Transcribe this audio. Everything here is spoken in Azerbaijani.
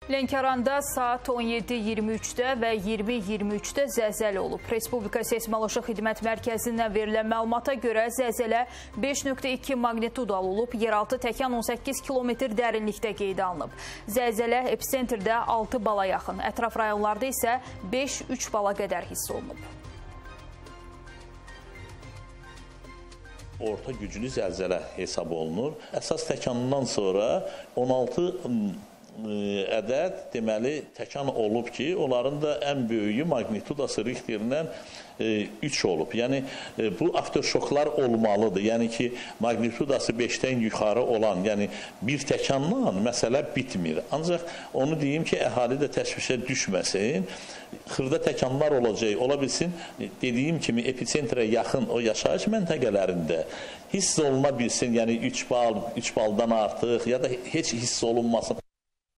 Lənkəranda saat 17:23-də və 20:23-də zəlzələ olub. Respublika Seysmoloji Xidmət Mərkəzindən verilən məlumata görə zəlzələ 5.2 magnitudalı olub, yeraltı təkan 18 kilometr dərinlikdə qeydə alınıb. Zəlzələ episentrdə 6 bala yaxın, ətraf rayonlarda isə 5-3 bala qədər hiss olunub. Orta güclü zəlzələ hesab olunur. Əsas təkanından sonra 16 ədəd deməli təkan olub ki, onların da ən böyüyü magnitudası Richterindən 3 olub. Yəni bu afterşoklar olmalıdır. Yəni ki, magnitudası 5-dən yuxarı olan, yəni bir təkanla məsələ bitmir. Ancaq onu deyim ki, əhali də təşvişə düşməsin. Xırda təkanlar olacaq, ola bilsin, dediyim kimi episentrə yaxın o yaşayış məntəqələrində hiss oluna bilsin, yəni 3 baldan artıq ya da heç hiss olunmasın.